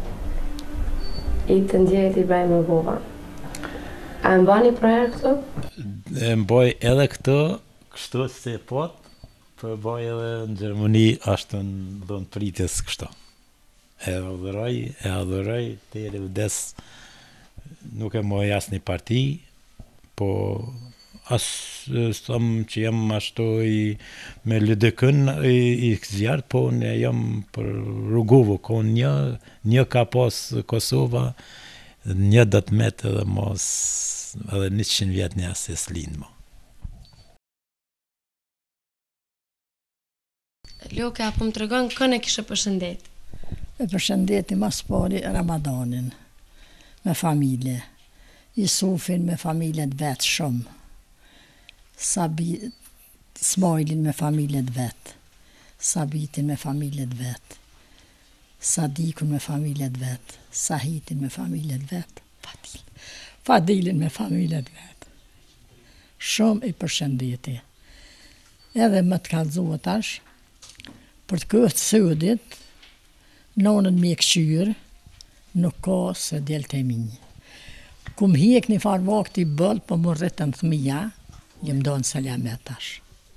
I të ndjehet Ibrahimova. A më bani për herë këtu? E mboj edhe këtu, kështu se pot, për boj edhe në Gjermani, ashtu në dhënë pritjes kështu. E adhuroj, të jere vdes, nuk e moj asë një parti, po asë thëmë që jam ashtu me LDK-n i këzjarë, po ne jam për rrugovu, ko një ka pas Kosova, një do të metë edhe mos edhe 100 vjetë një asë e s'linë mo. Luka, po më të regon, kënë e kishë përshëndet? E përshëndeti mas pari Ramadanin, me familje, Jusufin me familjet vetë shumë, Smajlin me familjet vetë, Sabitin me familjet vetë, Sadikun me familjet vetë, Sahitin me familjet vetë, Fadilin me familjet vetë. Shumë i përshëndeti. Edhe më të kallëzohet tash, për të këtë sëdit, nonën me këqyrë, nuk ka se djelte e minjë. Kum hiek një farë vakti bëllë, po më rritën thëmija, jem do në selamet tash.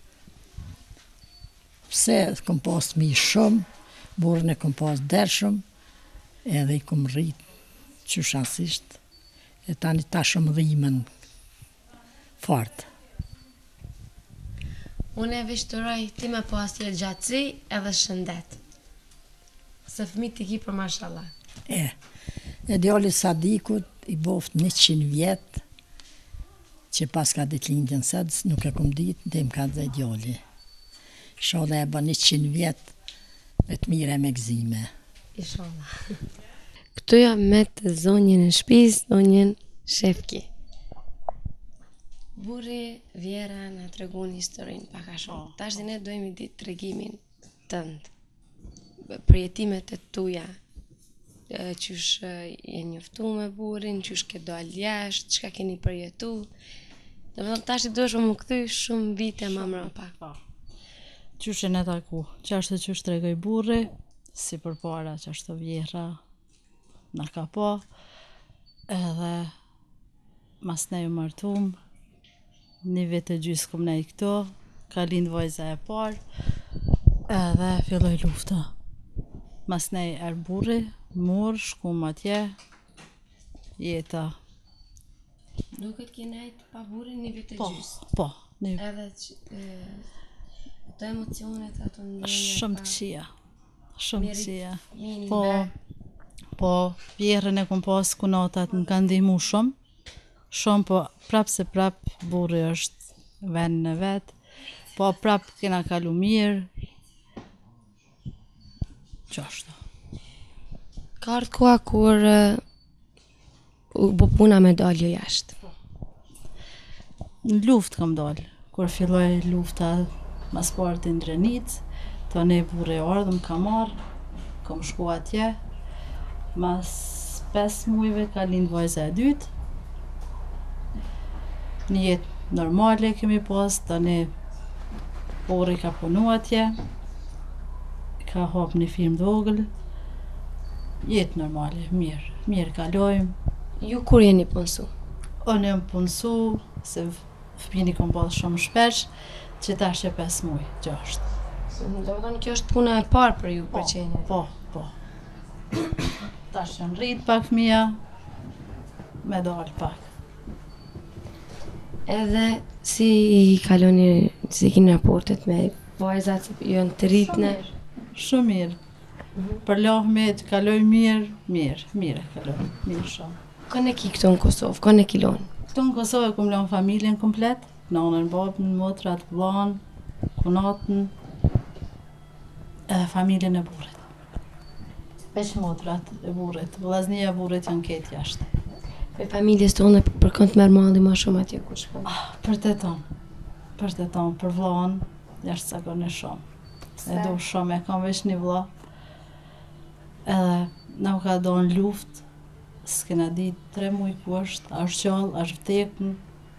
Pse kom pas mi shumë, burën e kom pas dershëm, edhe i kom rritë qyshasisht, e tani tashëm dhimen fartë. Unë e vishtëroj ti me pas tje gjatësi edhe shëndet. Se fëmit t'i ki për mashallah. E djali Sadikut i boft 100 vjetë, që pas ka ditë lindjen sëdës, nuk e kom ditë, dhe më ka dhe djali. Shodhe e ba 100 vjetë, me të mire me gzime. Inshallah. Këtu jam me të zonjën e shpis, zonjën Shefki. Burri Vjera në tregon historinë paka shumë. Tash dhe ne dojmë i ditë tregimin tëndë. Përjetimet e tuja, qysh je njoftu me burrin, qysh ke dal jashtë, çka keni përjetu. Domethënë tash i duhesh më kthy shumë vite më mbrapa. Qysh e ne taku, qashtë qysh tregoj burri, si përpara qashtë Vjera na ka po, edhe mas ne ju martum, një vit e gjysë kom ne i këto, ka lind vajza e parë, edhe filloj lufta. Mas ne er burri, mor, shkum atje, jeta. Duket ke nejt pa burrin një vit e gjysë? Po. Edhe ato emocionet, ato ndjenja? Shumë këqia. Po, Vjerën e kom pas kunatat më kanë ndihmu shumë, po prap se prap burri është venin e vetë, po prap kena kalu mirë, qashtu. Ka ardhë koha kur u bë puna me dalje jashtë? Në luft kam dalë, kur filloj lufta mas parti në Drenit, të ne burri ardhëm ka marrë, kom shku atje, mas 5 mujve ka lind vajza e dytë, një jetë normale kemi pas, tani burri ka punu atje, ka hap një firmë vogël, Jetë normale, mirë kalojmë. Ju kur jeni punësu? Unë jam punësu, se fëmijën i kom pasë shumë shpesh, që tash e 5 muaj, 6. Do të thonë kjo është puna e parë për ju për qenje? Po. Tash janë rrit pak fëmija, me dalë pak. Edhe si kaloni, si keni raportet me vajzat, janë të rritne? Shumë mirë. Për lahmet, kaloj mirë kaloj, mirë shumë. Kënë e ki këtu në Kosovë, kënë e ki lonë? Këtu në Kosovë kum lanë familjen komplet, nonën, babën, motrat, vllain, kunatën, edhe familjen e burrit. Veç motrat e burrit, vllaznia e burrit janë ketë jashtë. Për familjes tonë për kënd të merr malli më shumë atje ku shkon? Për të tonë, për vllain, jashtëzakonisht shumë. E do shumë, e kam veç një vlla. Edhe na u ka dhënë luftë, s'kena ditë 3 muaj ku është qallë, është vdekën.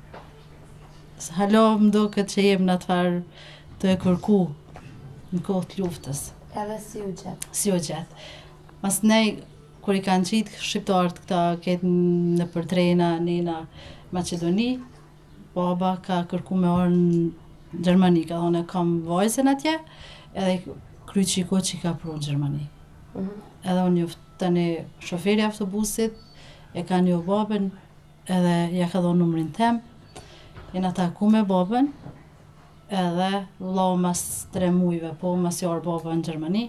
Hala më duket që jem në atëfar të e kërku në kohë të luftës. Edhe si u gjetë? Si u gjetë. Mas nej, kur i kanë qitë shqiptarët këta ketë në për trena, nena Macedoni, baba ka kërku me orë në Gjermani, ka thonë e kam vajzën atje, edhe kry qiko që i ka pru në Gjermani. Edhe unë ju tani shoferi autobusit, e ka një babën, edhe ja ka dhonë numrin tem, jena taku me babën, edhe vlau mas 3 mujve, po mas jarë baba në Gjermani,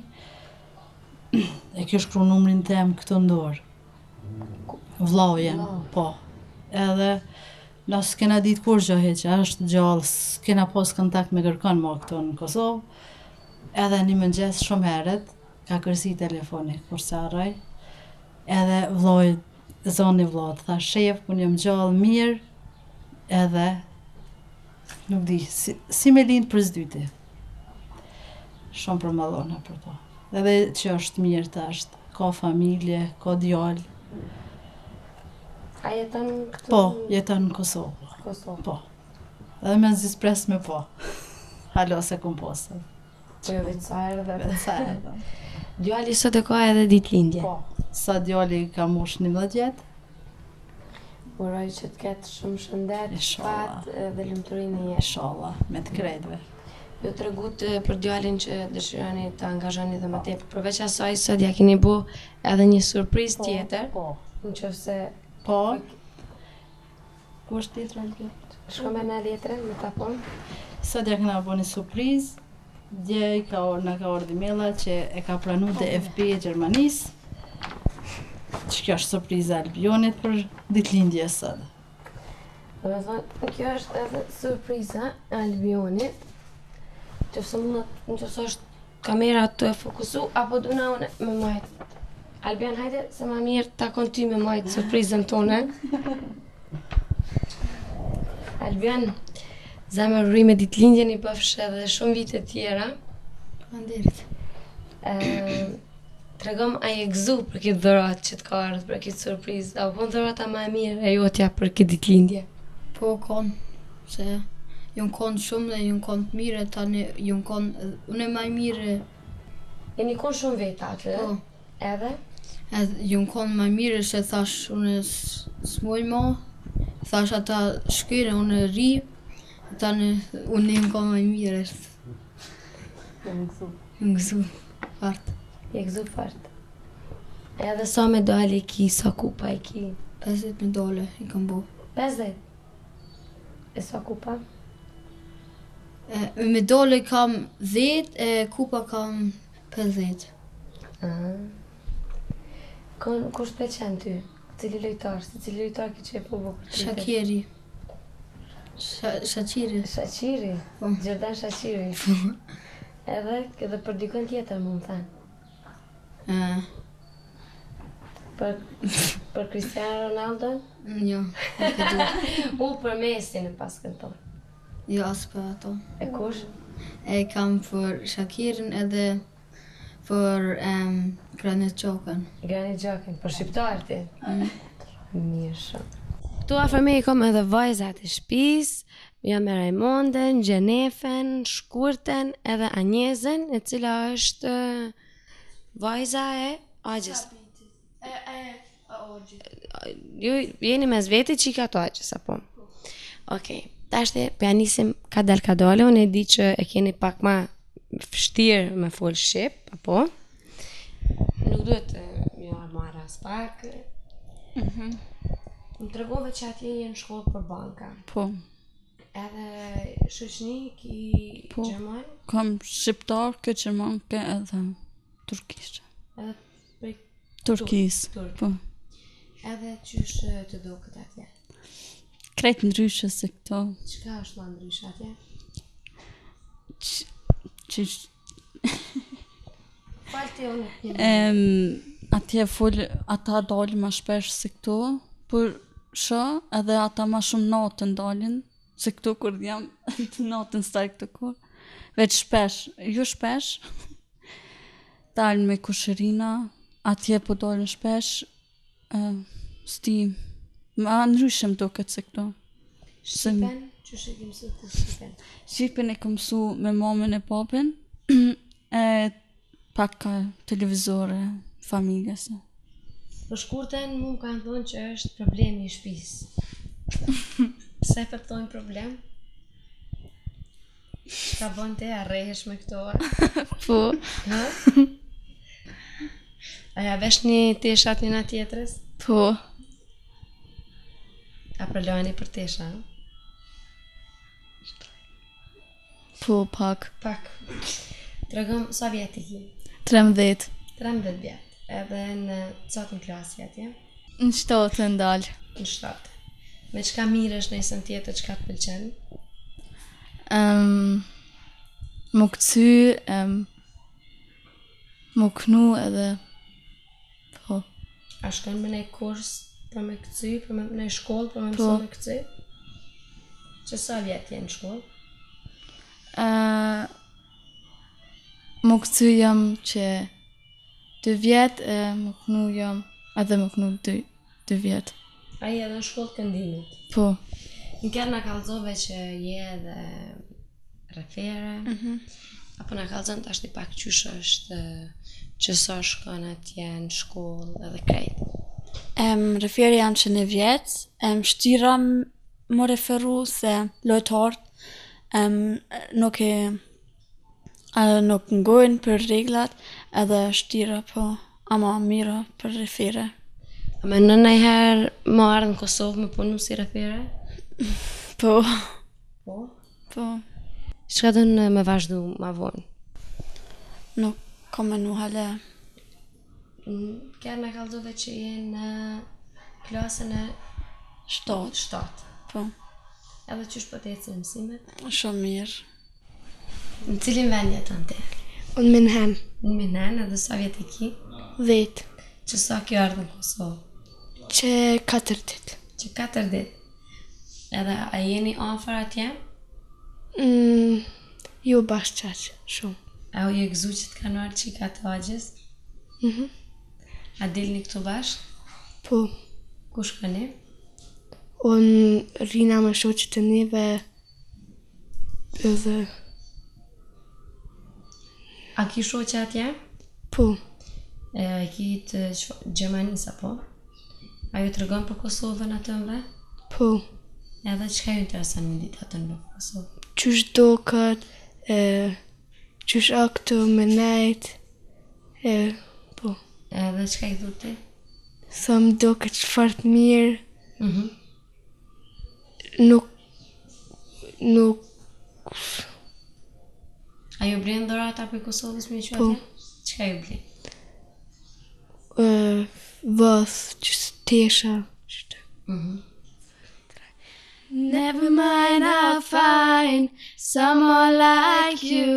e kjo shkru numrin tem këtë ndorë. Vlau jem, po. Edhe na s'kena ditë kur gjë heqë, është gjallë, s'kena pas kontakt me kërkan ma këto në Kosovë, edhe një mëngjes shumë heret, ka kërsi telefoni, kur se arraj, edhe vlloj, zoni vllaut, tha shef, unë jam gjallë mirë, edhe nuk di, si me lindë për zdyti. Shumë për mallona për to. Edhe që është mirë tash, ka familje, ka djalë. A jeton këtu? Po, jeton në Kosovë. Kosovë. Po. Edhe me zispres me po. Halo se kum posë. Po jo veç sa herë dhe veç sa herë. Djali sot e ka edhe ditëlindje. Po. Sa djali ka mush 11 vjet. Uroj që të ketë shumë shëndet, shpat dhe lumturinë e jetës. Inshallah, me të krejtëve. Ju tregut për djalin që dëshironi të angazhoni dhe më tepër. Përveç asaj sot ja keni bu edhe një surprizë tjetër. Po. Nëse po. Ku është tjetra kjo? Shkome në letrën, me tapon. Sot ja kena bu një surprizë. Dje na ka ardhi mella që e ka pranu DFB e Gjermanisë. Që kjo është surpriza Albionit për ditëlindje sot. Do të thonë, kjo është edhe surpriza Albionit. Nëse është kamera të fokusu, apo duna unë me majtë. Albion, hajde, se ma mirë takon ty me majtë surprizën tonë. Albion, zemër rri me ditëlindjen i bëfsh edhe shumë vite tjera. Faleminderit. Tregom a je gëzu për këtë dhuratë që të ka ardhur, për këtë surprizë, apo në dhurata më e mirë e jotja për këtë ditëlindje? Po konë, se jënë konë shumë dhe jënë konë të mire, tani jënë konë, unë e maj mire. Jeni konë shumë veta atë? Po. Edhe? Edhe jënë konë maj mire, se thash unë s'moj ma, thash ata shkire, unë ri, tani unë jënë konë maj mire. Jënë gëzu, fartë. Je gëzu fart. Edhe sa medalje ki, sa kupa i ki? 50 medalje i kam bo. 50? E sa kupa? Medalje kam 10, e kupa kam 50. Kush pëlqen ty? Cili lojtar? Cili lojtar ki që e po bukur? Shakiri. Shaqiri. Shaqiri? Gjerdan Shaqiri. Edhe për dikon tjetër më thënë. Për Cristiano Ronaldo? Jo, nuk e du. Për Messi në pas kënton? Jo, asë për ato. E kush? E kam për Shakirin edhe për Granit Xhakan. Granit Xhakan, për shqiptarë ti? Mirë shumë. Tu afër me i kom edhe vajzat e shtëpisë, jam me Raimonden, Gjenefen, Shkurten edhe Anjezen, e cila është vajza e Agjes. Ju jeni mes vete që I ka to aqës, apo? Okej, tashte, pianisim ka dale, unë e di që e keni pak ma vështirë me fol shqip, apo? Nuk duhet ju marra s'pak. Më tregove që atje jenë shkollë për banka. Po. Edhe shoqni ki gjerman? Kam shqiptar, ke gjermanke edhe turkisht. Edhe prej Turkisë. Po. Edhe qysh të duket atje? Krejt ndryshe se këto. Çka është më ndryshe atje? Falte unë. Atje ata dalin ma shpesh se këto, për shë edhe ata ma shumë natën dalin, se këto kur jam të natën staj këto kur. Veç shpesh, jo shpesh, dalin me kushërina, atje po dalin shpesh, sti, ma ndryshem do këtë se këto. Shqipen? Qysh e ke mësu të Shqipen? Shqipen e kam mësu me mamën e papën, pak ka televizore, familjes. Për shkurten, mu më kanë thonë që është problemi I shtëpisë. Se përtojnë problem? Çka bën te, arrehesh me këto orë? Po. Ha? A ja vesh një teshat njëna tjetrës? Po. A përlojni për tesha? Po, pak. Pak. Tregom, sa vjetë I ki? 13. 13 vjetë. Edhe në cotën klasi atje? Në 7 ndalë. Në 7. Me çka mirësh nesën tjetër, çka të pëlqen? Më këcy, më knu edhe, po. A shkon me nej kurs për me këcy, për me nej shkollë, për me mësu me këcy? Që sa vjetë jenë në shkollë? Më këcy jam që 2 vjetë, më knu jam, edhe më knu 2 vjetë. A je edhe në shkollë këndimit? Po. Në kërë në kalzove që je edhe refere, apo në kalzon të ashtë I pak qysh është që sa shkon atje në shkollë edhe krejt? Refere janë që 1 vjetë, shtyra më referu se lojtarët nuk ngojnë për reglat edhe shtyra po ama mira për refere. A me në najherë më ardhë në Kosovë me punu si refere? Po. Po? Po. Shka do në me vazhdu ma vonë? Nuk kom menu hale. Kërë në kalzove që jenë në klasën e 7. Po. Edhe qysh po të ecën mësimet? Shumë mirë. Në cilin vend jeton ti? Unë Minhen. Në Minhen, edhe sa vjetë I ki? 10. Që sa kjo ardhë në Kosovë? Që 4 ditë. Që 4 ditë. Edhe a jeni afër atje? Jo bashkë qaqë, shumë. A u je gëzu që të kanë arë qika të agjës? A dilni këtu bashkë? Po. Ku shkoni? Unë rina me shoqët e neve edhe... A ki shoqë atje? Po. E ki të Gjermanis, apo? A ju të regon për Kosovën atën ve? Po. Edhe qëka ju interesan me ditë atën ve për Kosovë? Qysh do këtë, qysh a këtu me nejt, po. Edhe qëka I du ti? Sa më do këtë qëfar të mirë, nuk... A ju blinë dhurata për Kosovës me që atje? Qëka ju blinë? Vëth, qësë tesha. Never mind, I'll find someone like you.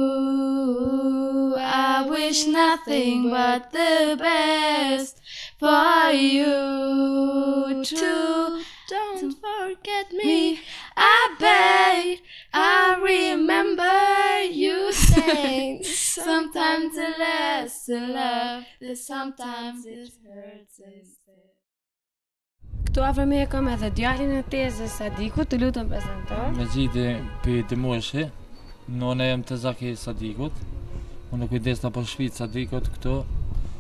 I wish nothing but the best for you too. Don't forget me, I beg. I remember you saying sometimes it lasts in love, that sometimes it hurts instead. Këtu afër me e kam edhe djalin e tezës Sadikut, të lutëm prezentar. Me gjidi për Dëmoshi, nona jem të Zaki Sadikut. Unë kujdesna për shpit Sadikut këtu.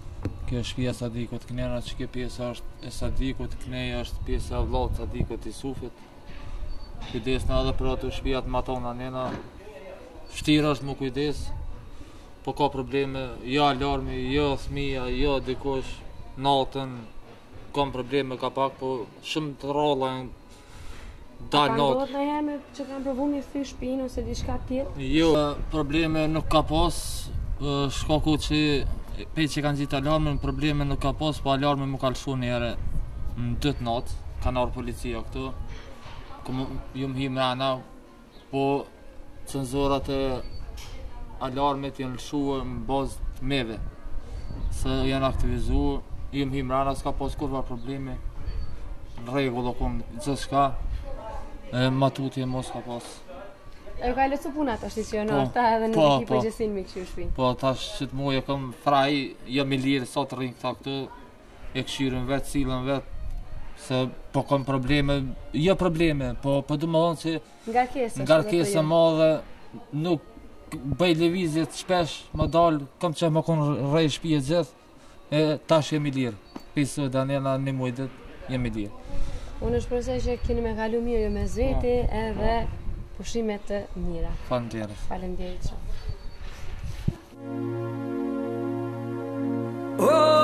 Kjo është shtëpia e Sadikut Knena, që kjo pjesa është e Sadikut Kneja, është pjesa e vllaut Sadikut Isufit. Kujdesna edhe për ato shtëpiat më tona nena. Vështirë është më kujdes, po ka probleme, jo alarmi, jo fëmija, jo dikush, natën, kam probleme ka pak, po shumë të rralla dalë natë. Ka ndodhur ndonjëherë që kanë provuar një thy shtëpinë ose diçka tjetër? Jo, probleme nuk ka pas, shkaku që pe që kanë gjitë alarmin, probleme nuk ka pas, po alarmi më ka lëshu njëre në 2 natë, kanë arë policia këtu, ju më hi mrena, po cenzurat e alarmit janë lëshu në bazë të meve, se janë aktivizu, ju më hi mrena, s'ka pas kurva probleme, në regullë o kom gjithë shka, matutje mos ka pas. E ka lecu puna të shticionar, ta edhe në ekipë përgjësin me këshirë shpi? Po, tash që të muj e kom fraj, jam i lirë, sa të rinjë këta këtu, e këshirën vetë, silën vetë, se po kom probleme, jo probleme, po du më thonë që ngarkesë madhe, nuk bëj levizjet shpesh, më dalë, kom që më konë rej shpije gjithë, e tash jem i lirë, pisë dhe njëna një mujdet, jem i lirë. Unë shpresoj që keni me kalu mirë jo me zveti edhe pushimet të mira. Faleminderit. Faleminderit shumë.